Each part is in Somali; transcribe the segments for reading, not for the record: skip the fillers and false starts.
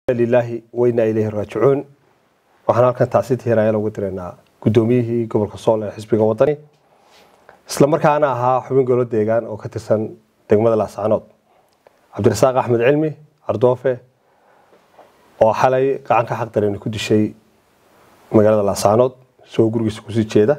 لله وإنا إليه راجعون waxaan halkan taasid heeraya lagu direynaa gudoomiyihii gobolka Sool ee xisbiga wadani isla markaana ahaa xubin golo deegaan oo ka tirsan degmada Laascaanood Cabdirasaaq Axmed Cilmi Ardoofe oo xalay gacan ka xaq dareyn ku dishay magaalada Laascaanood soo gurigiisa ku sii jeeda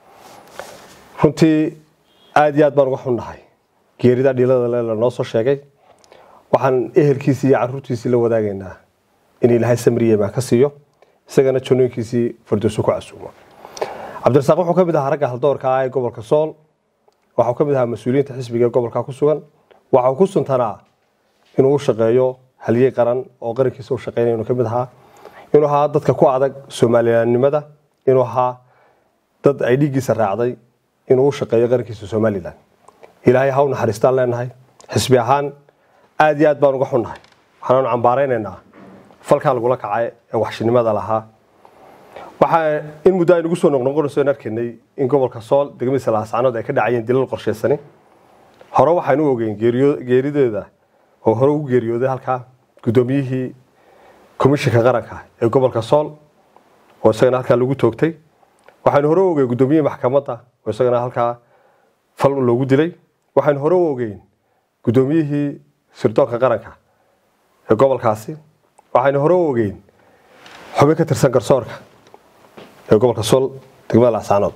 runtii aad iyo aad baan uga xunnahay geerida dhilada la noo soo sheegay waxaan ehelkiisa iyo carruurtiisa la wadaagaynaa in Ilaahay samriye ma ka siiyo isagana joonkiisii fardooso ku casuumo Cabdirasaaq wuxuu ka mid ahaa ragga haldoorka ah ee gobolka Sool waxa uu ka mid ahaa mas'uuliyiinta xisbiga gobolka ku sugan waxa uu ku suntanaa inuu shaqeeyo haliyay qaran oo qarankiisa u shaqeynay inuu ka mid ahaa inuu ahaa dadka ku adag Soomaaliyaanimada inuu ahaa dad ay dhigiisa raacday inuu shaqeeyo qarankiisa Soomaaliland Ilaahay ha u naxariistaan leenahay xisbi ahaan aad iyo aad baan uga xunnahay waxaan cambaaraynaynaa falka lagu la kacay ee waxshinimada lahaa waxa in muddo ay nagu soo noqnoqonayso in arkaynay in gobolka Sool degmada Laascaanood ay ka dhacayeen dilal qorsheysani hore waxaanu ogeyn geerideeda oo hore u geeriyooday halka gudoomiyihii komishanka qaranka ee gobolka Sool oo isagana halka lagu toogtay waxaanu hore u ogeyn gudoomiyihii maxkamadda oo isagana halka fal loogu dilay waxaanu hore u ogeyn gudoomiyihii sirdoonka qaranka ee gobolkaasi waxaanu hore u ogeyn xubin ka tirsan garsoorka ee gobolka Sool degmada Laascaanood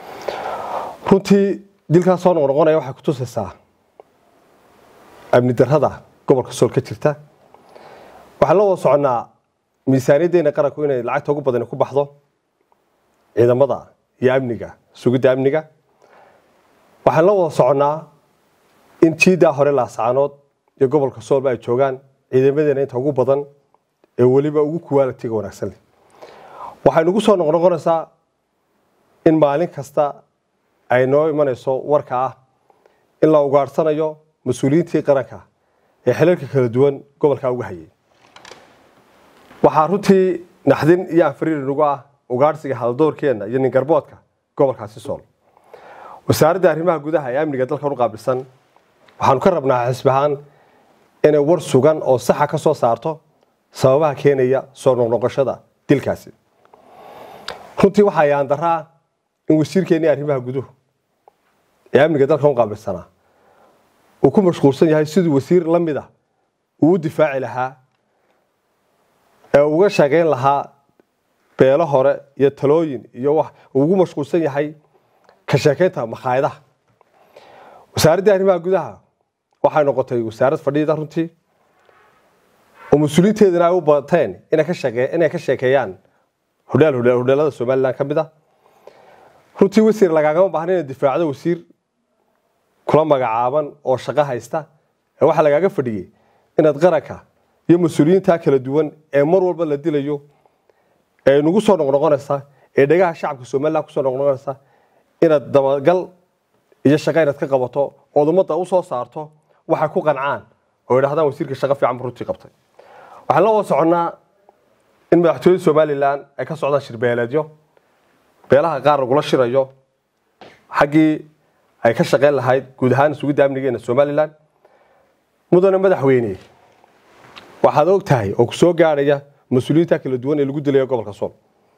runtii dilkaas soo noqonaya waxa ku tusaysaa amni darrada gobolka Sool ka jirta waxa la wada soconaa miisaaniyadeena qaranku inay lacagta ugu badan ku baxdo ciidamada iyo amniga sugidda amniga waxa la wada soconaa in jiida hore Laascaanood iyo gobolka Sool ay joogaan ciidamadeena inta ugu badan ee waliba ugu quality wanaagsan waxay ugu soo noqonaysaa in maalin kasta ay noo imanayso warka ah in la ugaarsanayo mas'uuliyiintii qaranka ee xilalka kala duwan gobolka uga hayay waxa runtii naxdin iyo afriir ugu ah ugaarsiga haldoorkeena iyo nin garboodka gobolkaasi Sool wasaaradda arrimaha gudaha ee amniga dalka u qaabilsan waxaan ka rabnaa xisbahan inay war sugan oo sax ah ka soo saarto sababaha keenaya soo noqnoqoshada dilkaasi runtii waxa ay daraa in wasiirkeena arrimaha guduhu ee amniga dalka u qaabilsana uu ku mashquulsan yahay sidii wasiir la mid ah uu difaaci lahaa ee uga shaqeyn lahaa beelo hore iyo talooyin iyo wax ugu mashquulsan yahay ka shaqeynta maqaayadaha wasaaradda arrimaha gudaha waxay noqotay wasaarad fadhida runtii oo mas'uuliyiinteedana ay u baateen inay ka shaqeeyaan hodheelada Soomaaliland kamid ah runtii wasiir lagaaga baahan inay difaacdo wasiir kula magacaaban oo shaqo haysta ee waxa lagaaga fadhiyay inaad qaranka iyo mas'uuliyiinta kala duwan ee mar walba la dilayo ee nagu soo noqnoqonaysa ee dhagaha shacabka Soomaaliland ku soo noqnoqonaysa inaad dabagal iyo shaqo inaad ka qabato oo ummadda u soo saarto waxa ku qancaan oo yiraahdaan wasiirka shaqo fiican runtii qabtay waxa la wada soconaa in madaxtooyada Soomaaliland ay ka socdaan shirbeeleedyo beelaha qaar lagu la shirayo xaqii ay ka shaqeyn lahayd guud ahaan sugidda amnigeena Soomaaliland mudane madaxweyne waxaad ogtahay oo ku soo gaaraya mas'uuliyiinta kala duwan ee lagu dilayo gobolka Sool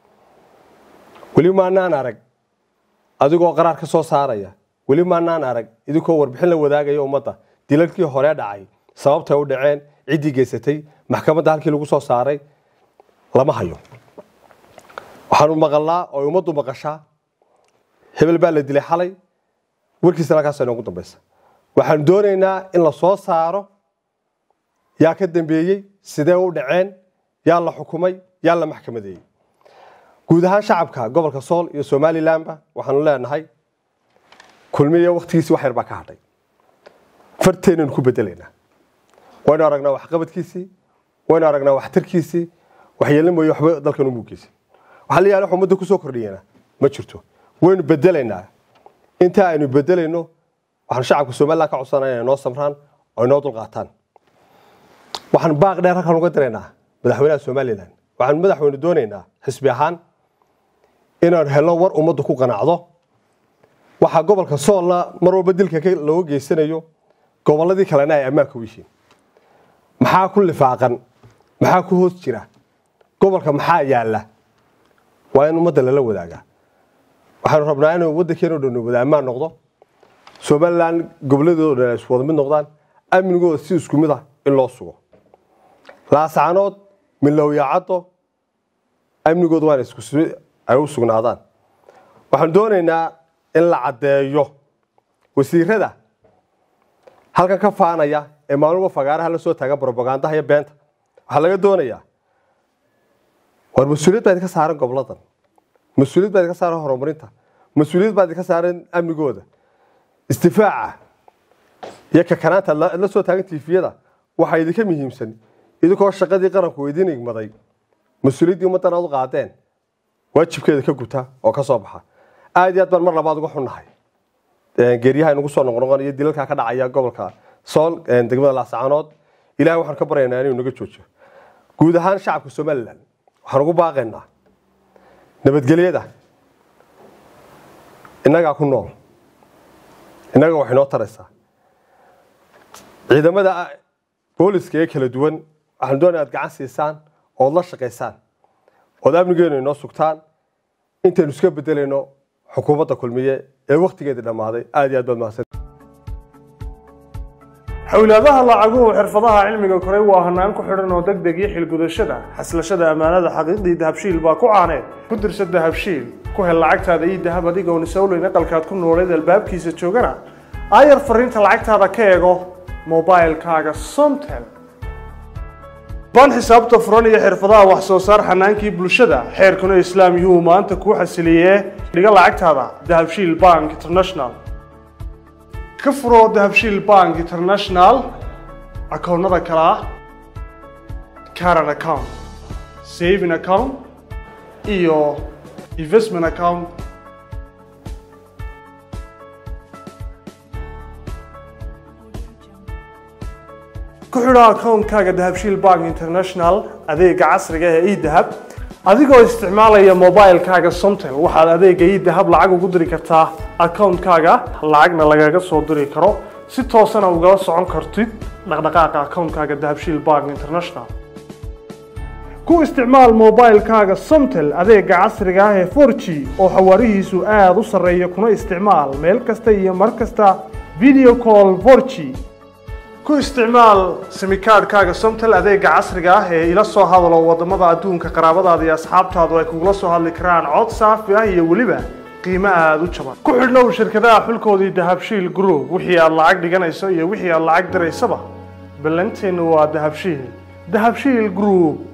wali ma aanan arag adigoo qaraar ka soo saaraya wali ma aanan arag idinko warbixin la wadaagayo ummadda dilalkii hore dhacay sababta u dhaceen cidii geysatay maxkamadda halkii lagu soo saaray lama hayo waxaanu maqalnaa oo ummaddu maqashaa hebel baa la dilay xalay warkiisa halkaas ay ugu dambaysa waxaan doonaynaa in la soo saaro yaa ka dambeeyay sidee u dhaceen yaa la xukumay yaa la maxkamadeeyay guud ahaan shacabka gobolka Sool iyo Soomaaliland waxaanu leenahay kulmiye waqtigiisa wax yar baa ka hadhay farteenan ku bedelaynaa waan aragnaa wax qabadkiisii waan aragnaa wax tarkiisii waxyeelin mooyo waxba dalkan u muuqisay waxa la yahay ummadda ku soo kordhiyana ma jirto waynu bedelaynaa inta aynu bedelayno waxaan shacabka Soomaaliland ka codsanaynaa noo samraan oo noo dulqaataan waxaan baaq dheer halkan uga direynaa madaxweynaha Soomaaliland waxaan madaxweyne doonaynaa xisbi ahaan inaan helno war ummadda ku qanacdo waxa gobolka Soolna mar walba dilka loo geysanayo goboladii kalena ay ammaanka u yihiin maxaa ku lifaaqan maxaa ku hoos jira gobolka maxaa yaala waa in ummadda lala wadaagaa waxaan rabnaa inuu waddankeenu dhan wadaamaan noqdo Somaliland goboladooda ay isku wada mid noqdaan amnigooda si isku mid ah in loo sugo laascaanood milowyaacado amnigooda waa isku mid ay u sugnaadaan waxaan doonaynaa in la cadeeyo wasiirada halka ka faanaya ee maalmo fagaaraha la soo taaga propaganda iyo beenta waxa laga doonayaa war mas'uuliyad baad ka saaran goboladan mas'uuliyad baad ka saaran horumarinta mas'uuliyad baad ka saaran amnigooda istifaaca iyo ka kanaanta la soo taagan tiifiyada waxa idinka muhiimsan idinkoo shaqadii qaranku idin igmaday mas'uuliyadii ummaddan aad u qaadeen waajibkeeda ka guta oo ka soo baxa aad iyo aad baan mar labaad uga xunnahay geeriyaha inagu soo noqnoqon iyo dilalka ka dhacaya gobolka sool degmada laascaanood ilaahay waxaan ka baryaynaa inuu naga joojiyo guud ahaan shacabka Somaliland waxaan ugu baaqaynaa nabadgelyada inaga ku nool inaga wax inoo taraysa ciidamada booliska ee kala duwan waxaan doonayaa aad gacan siisaan oo la shaqeysaan oo amnigeena inoo sugtaan intaanu iska bedelayno xukuumadda kulmiye ee waqtigeeda dhamaaday aad iyo aad baad mahadsan xawlaadaha lacaguhu xirfadaha cilmiga koray waa hanaan ku xidhan oo degdeg iyo xilgudashada xaslashada amaanada xaqiiqdii dahabshiil baa ku caaneed ku dirsa dahabshiil ku hel lacagtaada iyo dahab adigoon isowleyn aqalkaad ku nooleed albaabkiisa joogana aayar fariinta lacagtaada ka eego mobilekaaga Somtel baan xisaabta furan iyo xirfadaha wax soo saar xanaankii bulshada xeerkuna islaam yuhu maanta ku xasiliyee dhiga lacagtaada dahabshiil bank international ka furo dahabshiil bank international akoonnada kala ah current account saving account iyo investment account ku xidho akoonkaaga dahabshiil bank international adeega casriga ee e-dahab adigoo isticmaalaya mobilekaaga Somtel waxaad adeega e-dahab lacag ugu diri kartaa akoonkaaga lacagna lagaga soo diri karo si toos ah uga socon kartid dhaqdhaqaaqa akoonkaaga dahabshiil bank international ku isticmaal mobilekaaga Somtel adeega casriga ah ee 4G oo xawaarihiisu aad u sarreeya kuna isticmaal meel kasta iyo mar kasta video call 4G ku isticmaal simikaadkaaga Somtel adeega casriga ah ee ila soo hadalo wadamada adduunka qaraabadaada iyo asxaabtaadu ay kugula soo hadli karaan cod saafi ah iyo waliba qiimo aad u jaban ku xidhnow shirkadaha xulkoodii dahabshiil group wixii aad lacag dhiganayso iyo wixii aad lacag diraysaba ballanteenu waa dahabshiil group